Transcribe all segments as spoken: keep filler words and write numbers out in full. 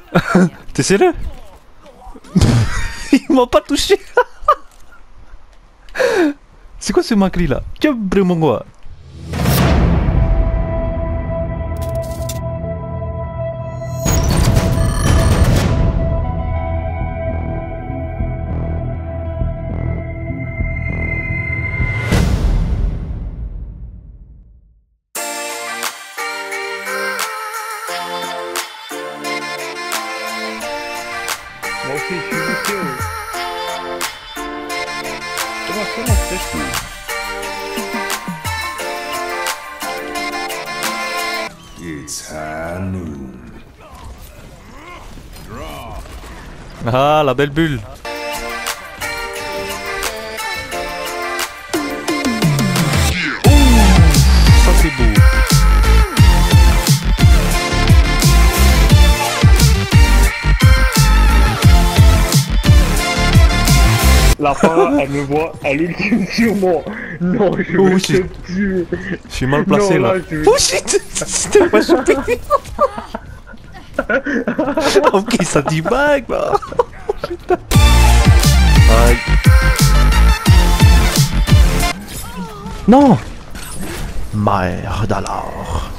T'es sérieux? Il m'a pas touché. C'est quoi ce macri là? Tiens, vraiment quoi? Moi aussi, je suis bouqué. Comment, comment fais-tu? It's high noon. Ah, la belle bulle. Ça c'est beau. La femme, elle me voit, elle ultime sur moi. Non, je Oh, vais shit. te tuer. Je suis mal placé Non, là. là, je- Oh shit. C'était pas chopé. Ok, ça dit bague là. Putain. Aïe. Non. Merde alors.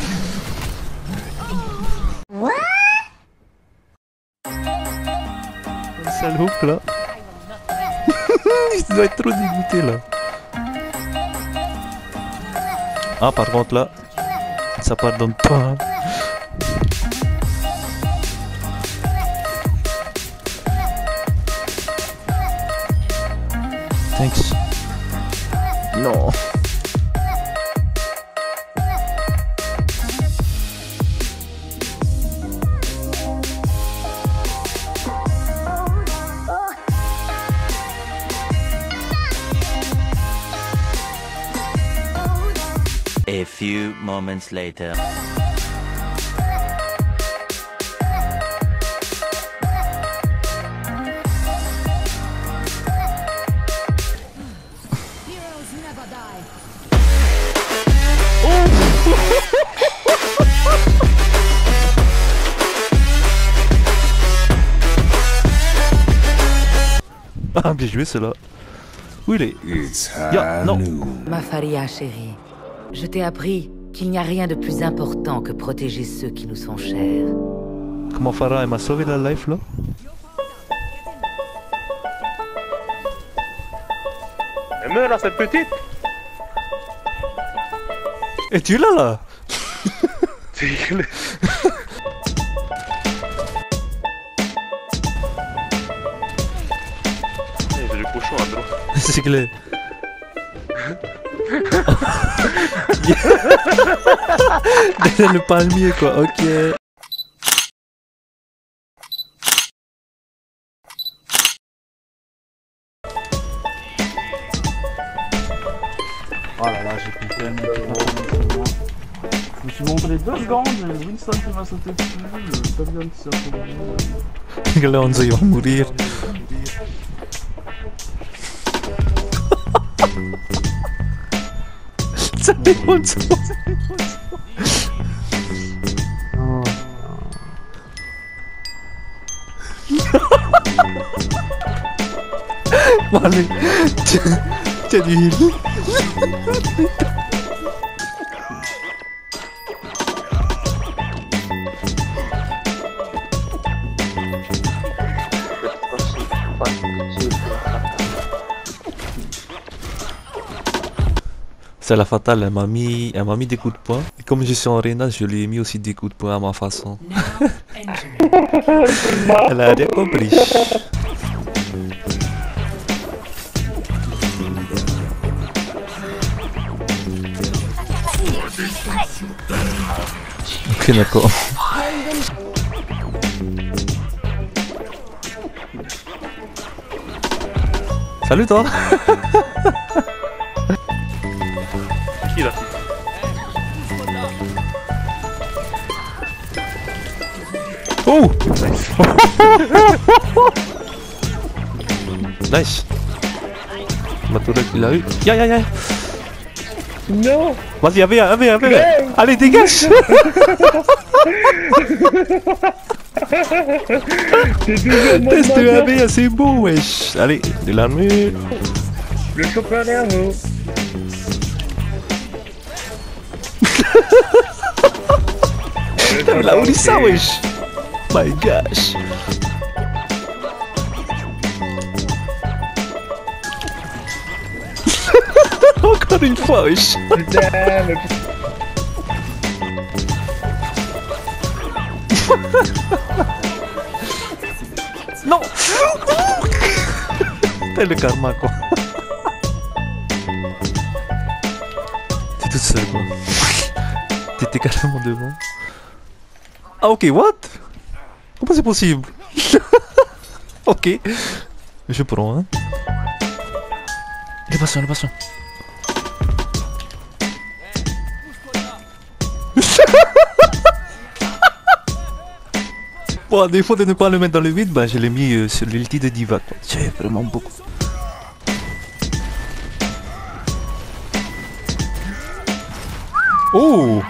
Salope là. Il doit être trop dégoûté là. Ah par contre là, ça pardonne pas. Thanks. Non. A few moments later. Heroes never die. Ah bien joué celle-là. Où il est? It's Ya, high non. noon. Ma Faria chérie, je t'ai appris qu'il n'y a rien de plus important que protéger ceux qui nous sont chers. Comment Farah elle m'a sauvé la life là? Elle meurt là, cette petite. Et tu es là là? C'est clair. Eh, j'ai le cochon à droite. C'est clair. Derrière le palmier quoi, ok. Oh là là, j'ai pris tellement de temps. Je me suis montré deux secondes, j'ai Winston qui m'a sauté dessus, le Top Gun qui s'est retrouvé. Là on dit il va mourir. Ça démonte ça. Bon allez, tiens, tiens du heal. C'est la fatale, elle m'a mis, elle m'a mis des coups de poing. Et comme je suis en Reyna, je lui ai mis aussi des coups de poing à ma façon. Elle a rien compris. Ok, d'accord. Salut toi. Qui là? Oh. Nice. Ma tourette, il a eu. Ya ya ya. Non. Vas-y, viens, viens, viens. Allez, dégage. C'est toujours mon Test de moteur. A B, c'est beau, wesh. Allez, de l'armure. Le chauffeur nerveux. Putain, là, on dit ça, wesh. My gosh. Encore une fois, wesh. Putain, mais... Non. T'es le karma, quoi. T'es toute seule, quoi. T'étais carrément devant. Ah, ok, what? Comment c'est possible? Ok. Je prends, hein. Le patient, le patient. Bon, à défaut de ne pas le mettre dans le vide, bah je l'ai mis euh, sur l'ulti de Diva, quoi. C'est vraiment beaucoup. Oh!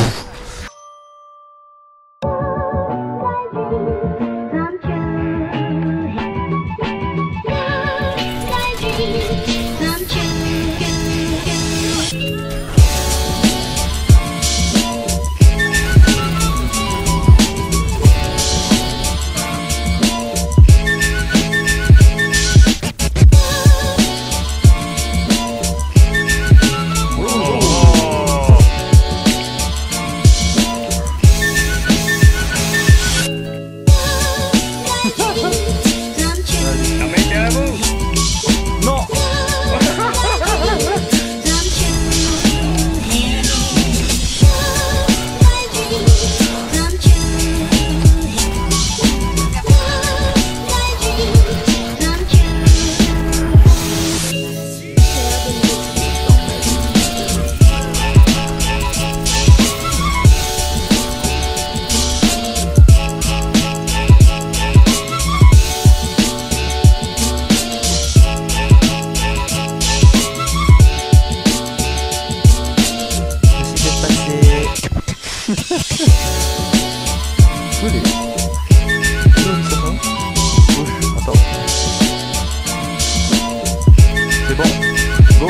C'est bon. Go.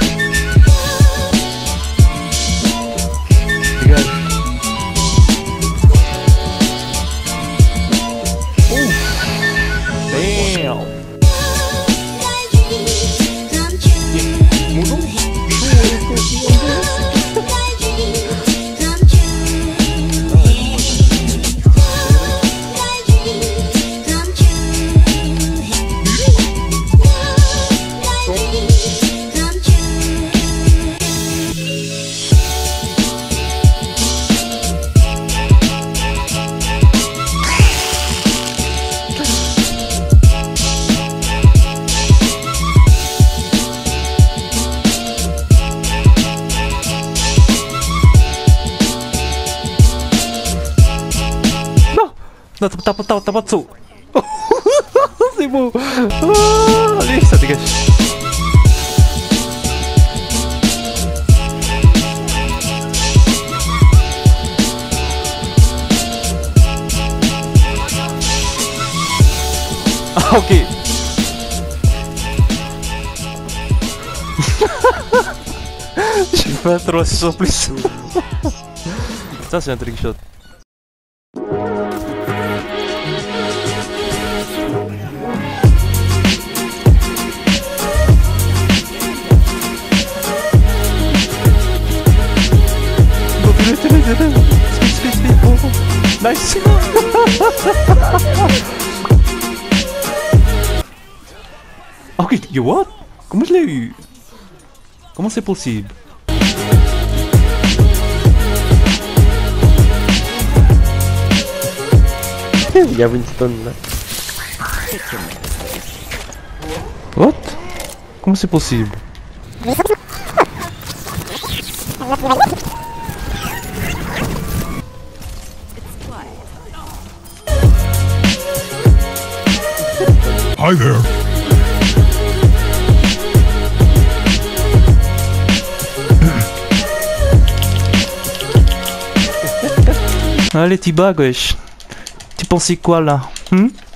Dégage. Ouf. Damn. Non, t'as pas, t'as pas de saut. C'est beau. Ah, allez, ça dégage. Ah, ok. J'ai fait un trois six en plus. Ça, c'est un trick shot. Speed, speed, speed, oh, oh. Nice. Ok, yo, what? Comment je l'ai eu? Comment c'est possible? Il y a Winston là. What? Comment c'est possible? Hi there. Allez, T-bag, wesh. pensais quoi là? Hmm?